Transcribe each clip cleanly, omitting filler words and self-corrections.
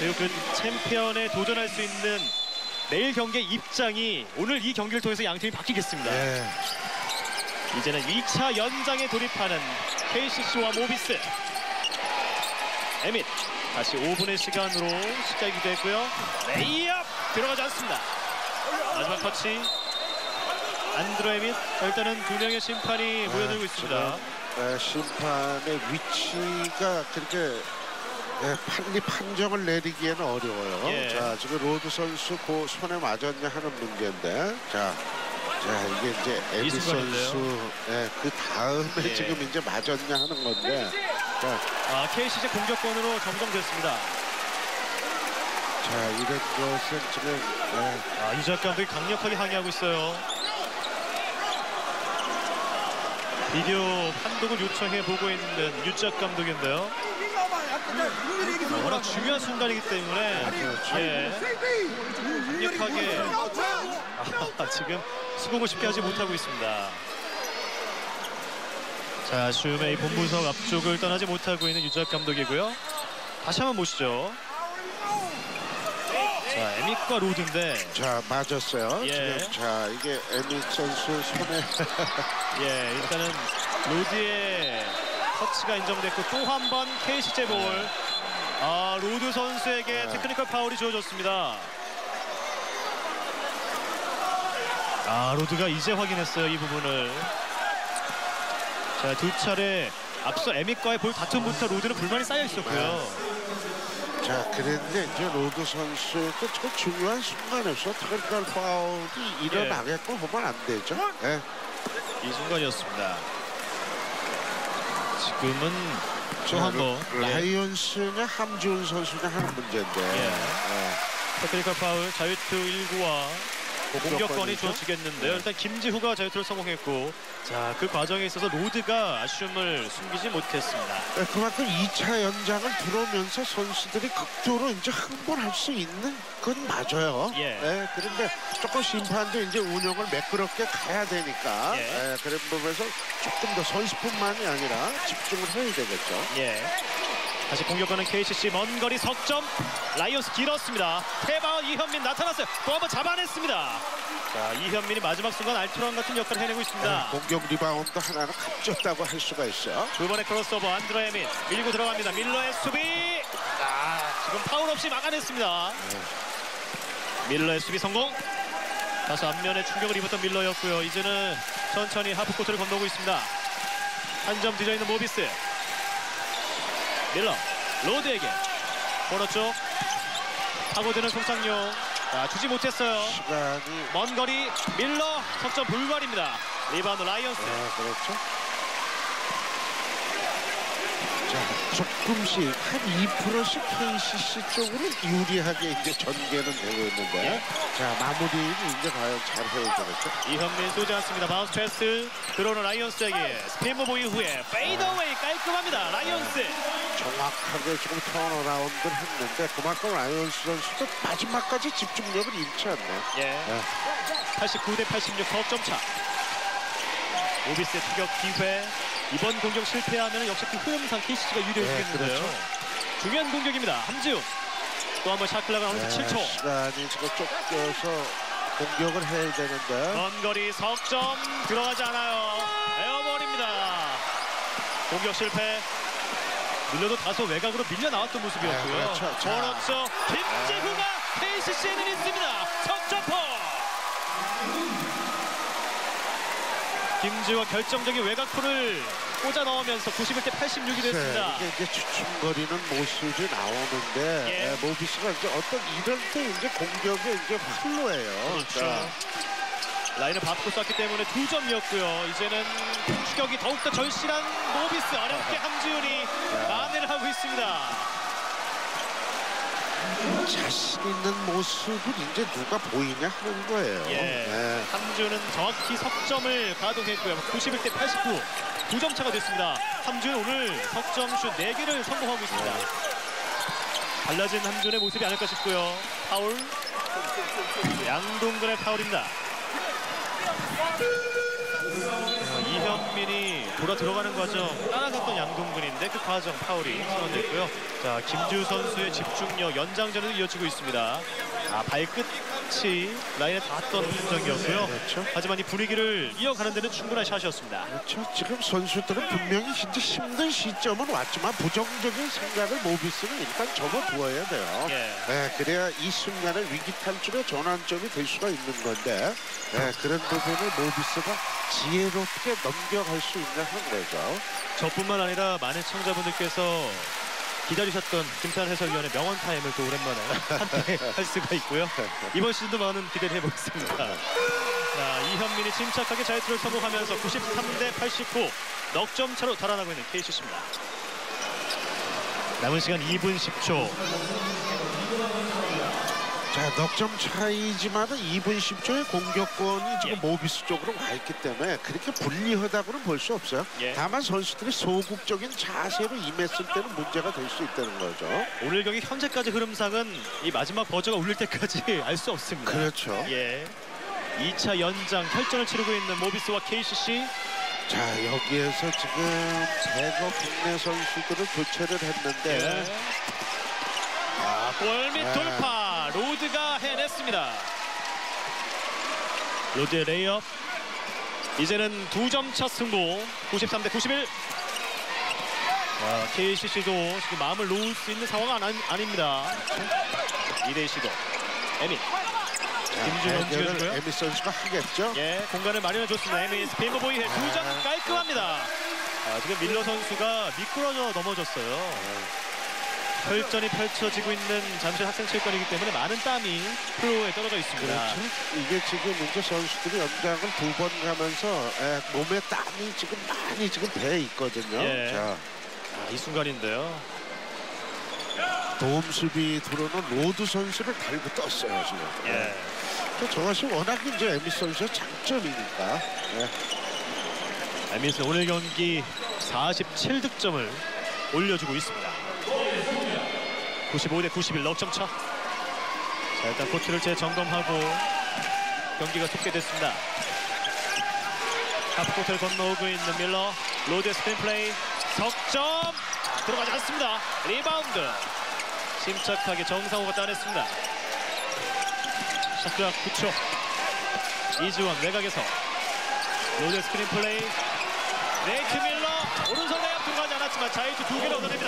그리고 그 챔피언에 도전할 수 있는 내일 경기의 입장이 오늘 이 경기를 통해서 양 팀이 바뀌겠습니다. 네. 이제는 2차 연장에 돌입하는 KCC와 모비스. 에밋 다시 5분의 시간으로 시작이 됐고요. 레이업 들어가지 않습니다. 마지막 터치. 안드로 에밋. 일단은 두 명의 심판이 모여들고 있습니다. 심판의 위치가 그렇게 빨리 판정을 내리기에는 어려워요. 예. 자, 지금 로드 선수 그 손에 맞았냐 하는 문제인데, 자 이게 이제 에비 선수 그 다음에 예. 지금 이제 맞았냐 하는 건데, 자, KCC 공격권으로 정정됐습니다. 자 이런 것은 지금 이주학 감독이 강력하게 항의하고 있어요. 비디오 판독을 요청해 보고 있는 유작 감독인데요. 워낙 중요한 순간이기 때문에 강력하게 지금 수긍을 쉽게 하지 못하고 있습니다. 자, 슈메이 본부석 앞쪽을 떠나지 못하고 있는 유작 감독이고요. 다시 한번 보시죠. 자, 에밋과 로드인데, 자 맞았어요. 예. 지금 자 이게 에밋 선수 손에 예, 일단은 로드의 터치가 인정됐고 또 한 번 KCC 볼. 로드 선수에게 테크니컬 파울이 주어졌습니다. 로드가 이제 확인했어요, 이 부분을. 자, 두 차례 앞서 에밋과의 볼 다툼부터 로드는 불만이 쌓여 있었고요. 자 그런데 이제 로드 선수의 그 중요한 순간에서 테크니컬 파울이 일어나겠고 보면 안 되죠. 예. 이 순간이었습니다. 지금은 또 한 번 라이온스냐 함지훈 선수냐 하는 문제인데, 테크니컬 파울 자유투 1구와 공격권이 주어지겠는데요. 일단 김지후가 자유투를 성공했고, 자, 그 과정에 있어서 로드가 아쉬움을 숨기지 못했습니다. 그만큼 2차 연장을 들어오면서 선수들이 극도로 이제 흥분할 수 있는 건 맞아요. 그런데 조금 심판도 이제 운영을 매끄럽게 가야 되니까 그런 부분에서 조금 더 선수뿐만이 아니라 집중을 해야 되겠죠. 다시 공격하는 KCC 먼 거리 석점. 라이온스 길었습니다. 태바운 이현민 나타났어요. 또 한번 잡아냈습니다. 자, 이현민이 마지막 순간 알투란 같은 역할을 해내고 있습니다. 공격 리바운드 하나는 값졌다고 할 수가 있어요. 두 번의 크로스오버 안드로 에밋 밀고 들어갑니다. 밀러의 수비. 지금 파울 없이 막아냈습니다. 밀러의 수비 성공. 다소 앞면에 충격을 입었던 밀러였고요. 이제는 천천히 하프코트를 건너고 있습니다. 한 점 뒤져 있는 모비스. 밀러 로드에게 코너 쪽 파고드는 송상용. 주지 못했어요. 시간이 먼 거리 밀러 석점 불발입니다. 리바운드 라이온스. 그렇죠. 자, 조금씩 한 2%씩 KCC 쪽으로 유리하게 이제 전개는 되고 있는데, 자 마무리는 이제 과연 잘 해야 되겠죠. 이현민 쏘지 않습니다. 바운스 패스 들어오는 라이온스에게 스피드 무브 이후에 페이더웨이 깔끔합니다. 라이온스. 정확하게 지금 턴어라운드를 했는데 그만큼 라이온스 선수도 마지막까지 집중력을 잃지 않네요. 89대 86 석점 차. 모비스의 추격 기회. 이번 공격 실패하면 역시 그 흐름상 KCC가 유리해지겠는데요. 그렇죠. 중요한 공격입니다. 함지훈. 또 한번 샤클라가 나오면서 7초. 시간이 지금 쫓겨서 공격을 해야 되는데. 먼 거리 석점 들어가지 않아요. 에어볼입니다. 공격 실패. 밀려도 다소 외곽으로 밀려 나왔던 모습이었고요. 그렇죠. 김지후가 KCC에는 있습니다. 석점포. 김지후가 결정적인 외곽포를 꽂아 넣으면서 91대 86이 됐습니다. 이게 이제 주춤거리는 모습이 나오는데 모비스가 이제 어떤 이럴 때 이제 공격에 이제 활로예요. 그렇죠. 라인을 밟고 쐈기 때문에 2점이었고요. 이제는 추격이 더욱더 절실한 모비스. 어렵게 함지훈이 만회를 하고 있습니다. 자신 있는 모습을 이제 누가 보이냐 하는 거예요. 함지훈은 정확히 석점을 가동했고요. 91대 89. 2점 차가 됐습니다. 함지훈 오늘 석점슛 4개를 성공하고 있습니다. 달라진 함지훈의 모습이 아닐까 싶고요. 파울. 양동근의 파울입니다. 이현민이 돌아 들어가는 과정 따라갔던 양동근인데 그 과정 파울이 선언됐고요. 자, 김지우 선수의 집중력 연장전에도 이어지고 있습니다. 발끝이 라인에 닿았던 판정이었고요. 그렇죠. 하지만 이 분위기를 이어가는 데는 충분한 샷이었습니다. 그렇죠. 지금 선수들은 분명히 진짜 힘든 시점은 왔지만 부정적인 생각을 모비스는 일단 접어두어야 돼요. 그래야 이 순간을 위기 탈출의 전환점이 될 수가 있는 건데 그런 부분을 모비스가 지혜롭게 넘겨갈 수 있는 한 거죠. 저뿐만 아니라 많은 시청자분들께서 기다리셨던 김찬 해설위원의 명언 타임을 또 오랜만에 함께 할 수가 있고요. 이번 시즌도 많은 기대를 해보겠습니다. 자, 이현민이 침착하게 자유투를 성공하면서 93대89 넉점 차로 달아나고 있는 KCC입니다. 남은 시간 2분 10초. 자, 넉점 차이지만은 2분 10초의 공격권이 지금 모비스 쪽으로 와 있기 때문에 그렇게 불리하다고는 볼 수 없어요. 다만 선수들이 소극적인 자세로 임했을 때는 문제가 될 수 있다는 거죠. 오늘 경기 현재까지 흐름상은 이 마지막 버저가 울릴 때까지 알 수 없습니다. 그렇죠. 2차 연장 혈전을 치르고 있는 모비스와 KCC. 자, 여기에서 지금 대거 국내 선수들을 교체를 했는데 골밑 돌파 로드가 해냈습니다. 로드의 레이업. 이제는 2점 차 승부 93대91. KCC도 지금 마음을 놓을 수 있는 상황은 아닙니다. 2대 시도 에미. 김준영 지어주고요. 에미 선수가 하겠죠. 공간을 마련해줬습니다. 에미 스페인보이의 2점 깔끔합니다. 지금 밀러 선수가 미끄러져 넘어졌어요. 혈전이 펼쳐지고 있는 잠실 학생체육관이기 때문에 많은 땀이 플로어에 떨어져 있습니다. 그렇죠. 이게 지금 이제 선수들이 연장을 2번 가면서 몸에 땀이 지금 많이 지금 배 있거든요. 자, 이 순간인데요. 도움 수비 들어오는 로드 선수를 달고 떴어요 지금. 저것이 워낙 이제 에미 선수의 장점이니까. 에미스 오늘 경기 47득점을 올려주고 있습니다. 95대91 넉점 차. 자, 일단 코트를 재점검하고 경기가 속개됐습니다. 하프코트를 건너오고 있는 밀러. 로드의 스크린 플레이. 석점 들어가지 않습니다. 리바운드. 침착하게 정상호가 따냈습니다. 샷클락 9초. 이지원 외곽에서 로드의 스크린 플레이. 네이트 밀러 오른손 레이업 들어가지 않았지만 자유투 2개를 얻어냅니다.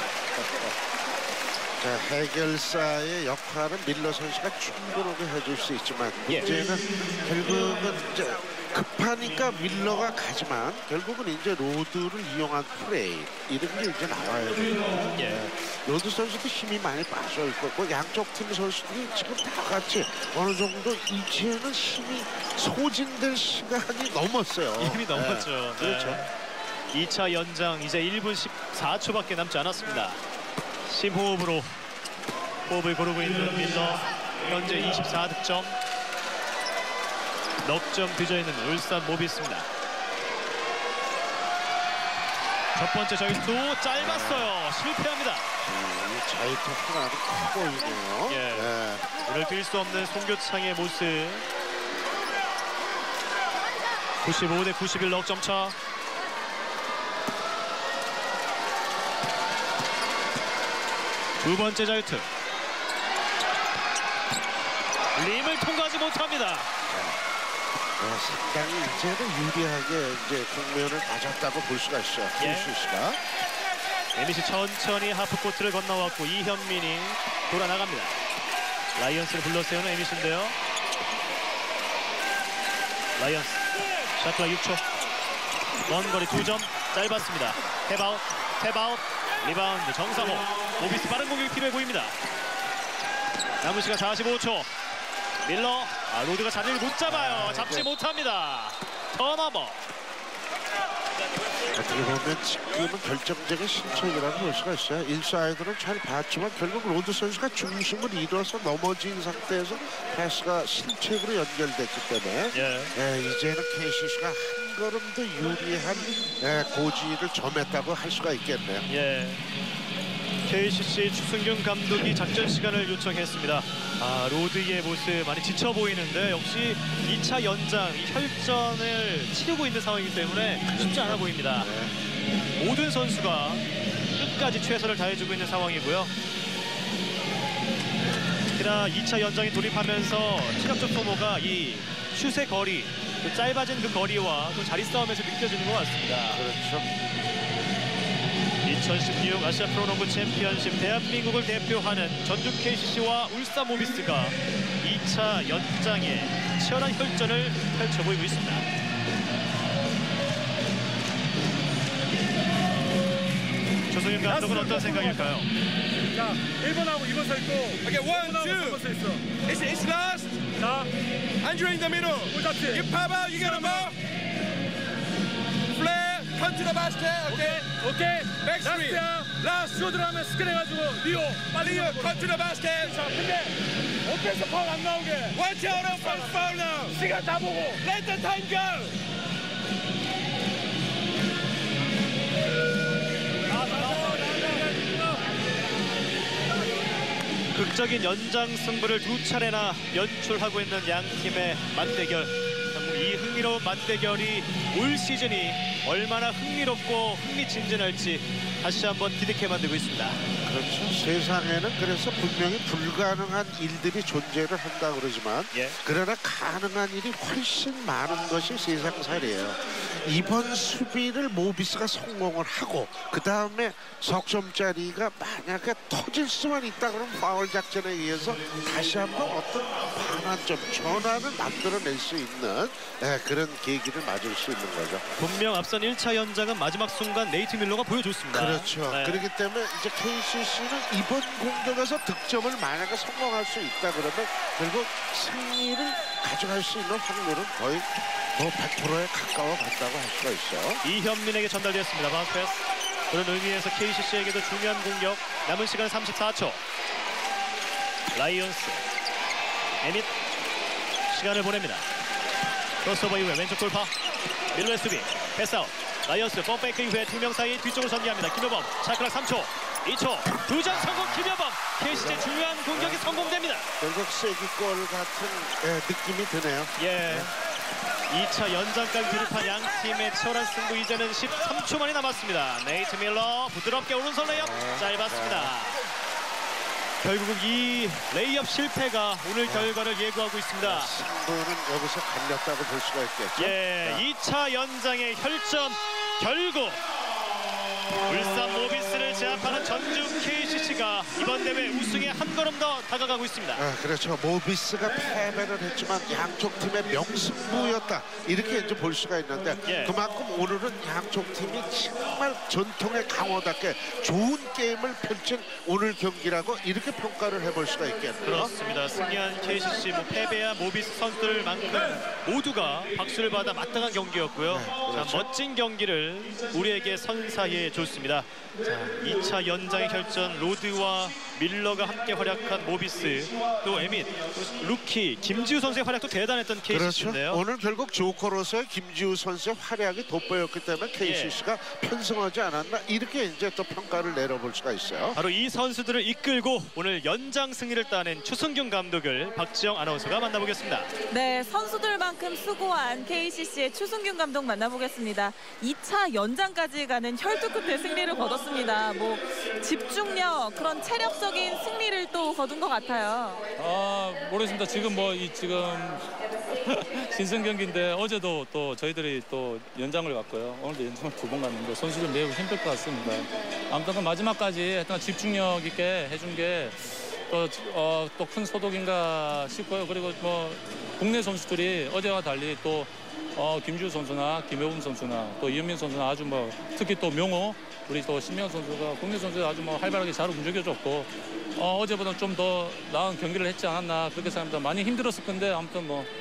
자, 해결사의 역할은 밀러 선수가 충분하게 해줄 수 있지만 문제는 결국은 이제 급하니까 밀러가 가지만 결국은 이제 로드를 이용한 플레이 이런 게 이제 나와야 돼요. 로드 선수도 힘이 많이 빠져 있고 양쪽 팀 선수들이 지금 다 같이 어느 정도 이제는 힘이 소진될 시간이 넘었어요. 이미 넘었죠. 그렇죠. 2차 연장 이제 1분 14초밖에 남지 않았습니다. 심호흡으로 호흡을 고르고 있는 밀러. 현재 24득점. 넉점 뒤져있는 울산 모비스입니다. 첫 번째 자유투 짧았어요. 실패합니다. 이 자유투 하나는 커 보이네요. 오늘 뛸 수 없는 송교창의 모습. 95대91 넉점 차. 두 번째 자유투. 림을 통과하지 못합니다. 상당히 이제는 유리하게 이제 국면을 맞았다고 볼 수가 있어요. KCC가. 에미시 천천히 하프코트를 건너왔고 이현민이 돌아나갑니다. 라이언스를 불러세우는 에미시인데요. 라이언스 샷클락 6초. 먼 거리 2점 짧았습니다. 탭아웃 리바운드 정상호. 모비스 빠른 공격이 필요해 보입니다. 남은 시간 45초. 밀러. 로드가 자리를 못 잡아요. 잡지 못합니다. 턴오버. 어떻게 보면 지금은 결정적인 실책이라고 볼 수가 있어요. 인사이드는 잘 봤지만 결국 로드 선수가 중심을 잃어서 넘어진 상태에서 패스가 실책으로 연결됐기 때문에 이제는 KCC가 한 걸음 더 유리한 고지를 점했다고 할 수가 있겠네요. KCC 추승균 감독이 작전 시간을 요청했습니다. 로드의 모습 많이 지쳐 보이는데 역시 2차 연장 이 혈전을 치르고 있는 상황이기 때문에 쉽지 않아 보입니다. 모든 선수가 끝까지 최선을 다해주고 있는 상황이고요. 특히나 2차 연장에 돌입하면서 체력적 소모가 이 슛의 거리, 또 짧아진 그 거리와 또 자리 싸움에서 느껴지는 것 같습니다. 그렇죠. 2016 아시아 프로농구 챔피언십 대한민국을 대표하는 전주 KCC와 울산 모비스가 2차 연장에 치열한 혈전을 펼쳐 보이고 있습니다. 조승윤 감독은 어떤 생각일까요? 자, 1번하고 2번 서 있고. Okay, 1, 2. 서 있어. It's last. 자, Andrew in the middle. 옳지. You pop out, you get him out. Flare, come to the basket. Okay. 오케이. Backstreet. 라스트야. Last. 쇼들하면 스크린 해가지고 리오 빨리 Leo, come to the basket. 자, 근데 오펜스 파울 안 나오게. Watch out on first foul now. 시간 다 보고. Let the time go. 극적인 연장 승부를 두 차례나 연출하고 있는 양 팀의 맞대결. 이 흥미로운 맞대결이 올 시즌이 얼마나 흥미롭고 흥미진진할지 다시 한번 기대케 만들고 있습니다. 그렇죠. 세상에는 그래서 분명히 불가능한 일들이 존재를 한다 그러지만 그러나 가능한 일이 훨씬 많은 것이 세상살이에요. 이번 수비를 모비스가 성공을 하고 그 다음에 석점짜리가 만약에 터질 수만 있다 그러면 파울 작전에 의해서 다시 한번 어떤 반환점 전환을 만들어낼 수 있는 그런 계기를 맞을 수 있는 거죠. 분명 앞선 1차 연장은 마지막 순간 네이트 밀러가 보여줬습니다. 그렇죠. 그렇기 때문에 이제 KCC는 이번 공격에서 득점을 만약에 성공할 수 있다 그러면 결국 승리를 가져갈 수 있는 확률은 거의 뭐 100%에 가까워 간다고 할 수가 있어요. 이현민에게 전달되었습니다. 바운스 패스. 그런 의미에서 KCC에게도 중요한 공격. 남은 시간 34초. 라이온스. 에밋. 시간을 보냅니다. 크로스오버 이후에 왼쪽 돌파. 밀러의 수비. 패스아웃. 라이온스 펌페이크 이후에 두 명 사이 뒤쪽으로 전개합니다. 김효범. 샤클락 3초. 2초. 두 점 성공 김효범. KCC의 중요한 공격이 성공됩니다. 결국 쐐기골 같은 느낌이 드네요. 2차 연장까지 돌입한 양 팀의 치열한 승부. 이제는 13초 만이 남았습니다. 네이트 밀러 부드럽게 오른손 레이업 짧았습니다. 결국은 이 레이업 실패가 오늘 결과를 예고하고 있습니다. 승부는 여기서 갈렸다고 볼 수가 있겠죠. 2차 연장의 혈전 결국 울산 모비스를 제압하는 전주 KCC가 이번 대회 우승에 한 걸음 더 다가가고 있습니다. 그렇죠. 모비스가 패배를 했지만 양쪽 팀의 명승부였다. 이렇게 이제 볼 수가 있는데 그만큼 오늘은 양쪽 팀이 정말 전통의 강호답게 좋은 게임을 펼친 오늘 경기라고 이렇게 평가를 해볼 수가 있겠네요. 그렇습니다. 승리한 KCC 패배한 모비스 선수들만큼 모두가 박수를 받아 마땅한 경기였고요. 그렇죠. 자, 멋진 경기를 우리에게 선사해 줬습니다. 자, 2차 연장의 혈전 로드와 밀러가 함께 활약한 모비스, 또 에밋, 루키 김지우 선수의 활약도 대단했던 KCC인데요. 그렇죠. 오늘 결국 조커로서의 김지우 선수의 활약이 돋보였기 때문에 KCC가 편승하지 않았나 이렇게 이제 또 평가를 내려볼 수가 있어요. 바로 이 선수들을 이끌고 오늘 연장 승리를 따낸 추승균 감독을 박지영 아나운서가 만나보겠습니다. 네, 선수들만큼 수고한 KCC의 추승균 감독 만나보겠습니다. 2차 연장까지 가는 혈투 끝에 승리를 거뒀습니다. 뭐 집중력, 그런 체력적인 승리를 또 거둔 것 같아요. 모르겠습니다. 지금 신선 경기인데 어제도 또 저희들이 또 연장을 갔고요. 오늘도 연장을 2번 갔는데 선수들 매우 힘들 것 같습니다. 아무튼 그 마지막까지 했던 집중력 있게 해준 게 또 큰 소독인가 싶고요. 그리고 뭐 국내 선수들이 어제와 달리 또 김지우 선수나 김효범 선수나 또 이현민 선수나 아주 뭐 특히 또 명호 우리 또 신명 선수가 국내 선수들 아주 뭐 활발하게 잘 움직여줬고 어제보다는 좀 더 나은 경기를 했지 않았나 그렇게 생각합니다. 많이 힘들었을 건데 아무튼 뭐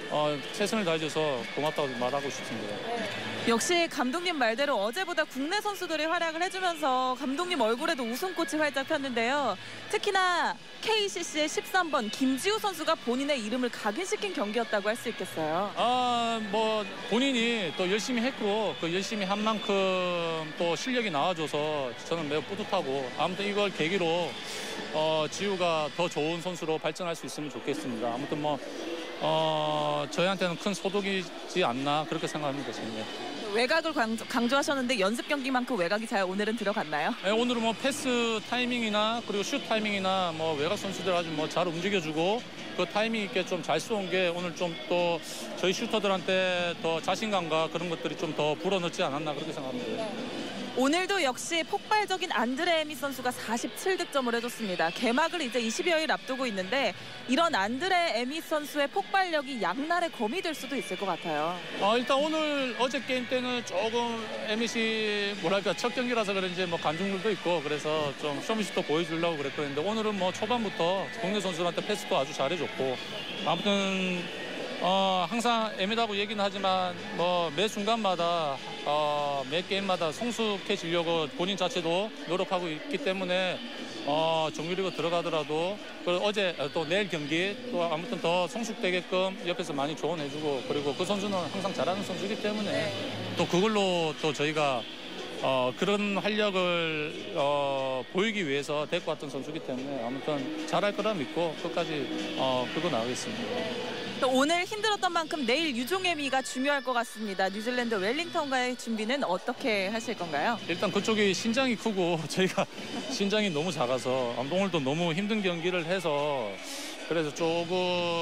최선을 다해줘서 고맙다고 말하고 싶습니다. 역시 감독님 말대로 어제보다 국내 선수들이 활약을 해주면서 감독님 얼굴에도 웃음꽃이 활짝 폈는데요. 특히나 KCC의 13번 김지우 선수가 본인의 이름을 각인시킨 경기였다고 할 수 있겠어요. 뭐 본인이 또 열심히 했고 그 열심히 한 만큼 또 실력이 나와줘서 저는 매우 뿌듯하고 아무튼 이걸 계기로 지우가 더 좋은 선수로 발전할 수 있으면 좋겠습니다. 아무튼 뭐 저희한테는 큰 소득이지 않나 그렇게 생각합니다. 저는. 외곽을 강조하셨는데 연습 경기만큼 외곽이 잘 오늘은 들어갔나요? 네, 오늘은 뭐 패스 타이밍이나 그리고 슛 타이밍이나 뭐 외곽 선수들 아주 뭐 잘 움직여주고 그 타이밍 있게 좀 잘 쏘은 게 오늘 좀 또 저희 슈터들한테 더 자신감과 그런 것들이 좀 더 불어넣지 않았나 그렇게 생각합니다. 오늘도 역시 폭발적인 안드레 에밋 선수가 47득점을 해줬습니다. 개막을 이제 20여일 앞두고 있는데 이런 안드레 에밋 선수의 폭발력이 양날의 검이 될 수도 있을 것 같아요. 일단 오늘 어제 게임 때는 조금 에밋이 뭐랄까 첫 경기라서 그런지 뭐 관중들도 있고 그래서 좀 쇼미슈터 보여주려고 그랬거든요. 오늘은 뭐 초반부터 국내 선수들한테 패스도 아주 잘해줬고 아무튼 항상 에밋하고 얘기는 하지만 뭐 매 순간마다 매 게임마다 성숙해지려고 본인 자체도 노력하고 있기 때문에 정규리그 들어가더라도 어제 또 내일 경기 또 아무튼 더 성숙되게끔 옆에서 많이 조언해주고 그리고 그 선수는 항상 잘하는 선수이기 때문에 또 그걸로 또 저희가 그런 활력을 보이기 위해서 데리고 왔던 선수이기 때문에 아무튼 잘할 거라 믿고 끝까지 끌고 나가겠습니다. 오늘 힘들었던 만큼 내일 유종혜미가 중요할 것 같습니다. 뉴질랜드 웰링턴과의 준비는 어떻게 하실 건가요? 일단 그쪽이 신장이 크고 저희가 신장이 너무 작아서 오늘도 너무 힘든 경기를 해서 그래서 조금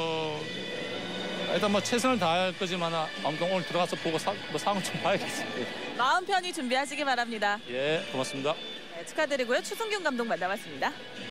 일단 뭐 최선을 다할 거지만 아무튼 오늘 들어가서 보고 상황 좀 봐야겠습니다. 마음 편히 준비하시기 바랍니다. 예, 고맙습니다. 네, 축하드리고요. 추승균 감독 만나봤습니다.